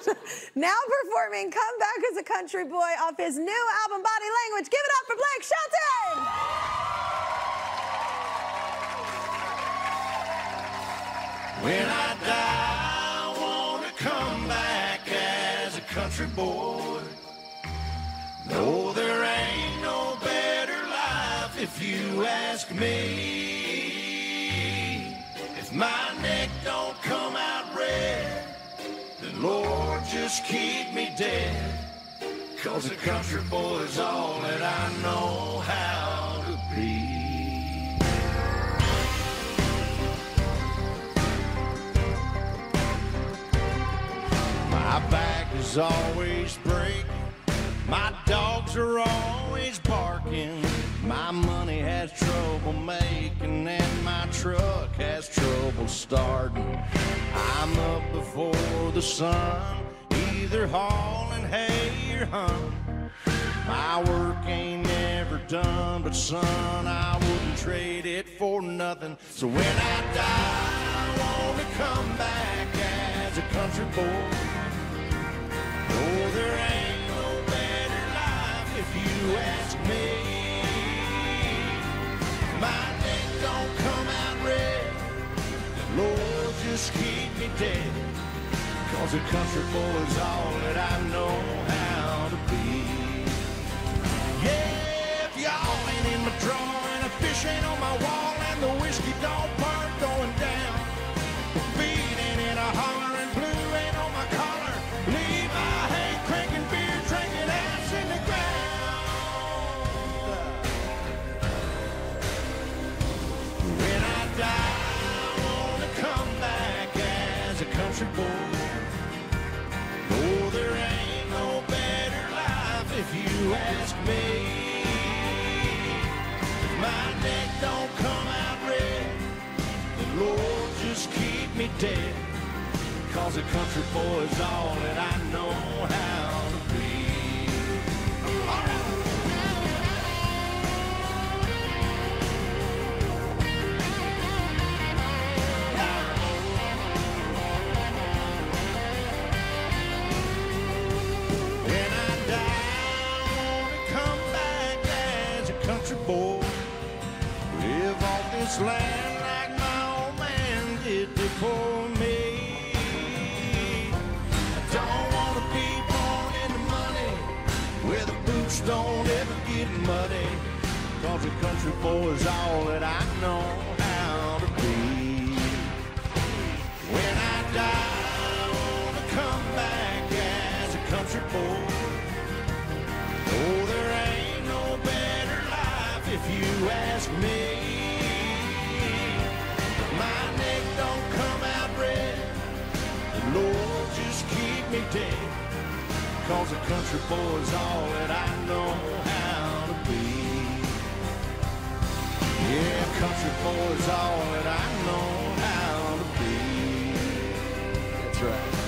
Now performing Come Back as a Country Boy off his new album, Body Language. Give it up for Blake Shelton! When I die, I want to come back as a country boy. No, there ain't no better life if you ask me. If my neck don't come out red, then Lord, just keep me dead. 'Cause a country boy's all that I know how to be. My back is always breaking, my dogs are always barking, my money has trouble making, and my truck has trouble starting. I'm up before the sun, either hauling hay or hunting. My work ain't never done, but son, I wouldn't trade it for nothing. So when I die, I want to come back as a country boy. Oh, there ain't no better life if you ask me. My neck don't come out red, Lord, just keep me dead. 'Cause a country boy's all that I know how to be. Yeah, if y'all ain't in my drawer and a fish ain't on my wall and the whiskey don't burn going down, beating in a holler and blue ain't on my collar, leave my hay cranking, beer drinking, ass in the ground. When I die, I want to come back as a country boy. Oh, there ain't no better life if you ask me. If my neck don't come out red, then Lord, just keep me dead. 'Cause a country boy's all that I know how to be. All right. When I die, I want to come back as a country boy. Live off this land like my old man did before me. I don't want to be born into money where the boots don't ever get muddy. 'Cause a country boy's all that I know how to be. When I die, I want to come back as a country boy. Oh, there ain't no better life if you ask me. My neck don't come out red, the Lord, just keep me dead. 'Cause a country boy's all that I know how to be. Yeah, country boy's all that I know how to be. That's right.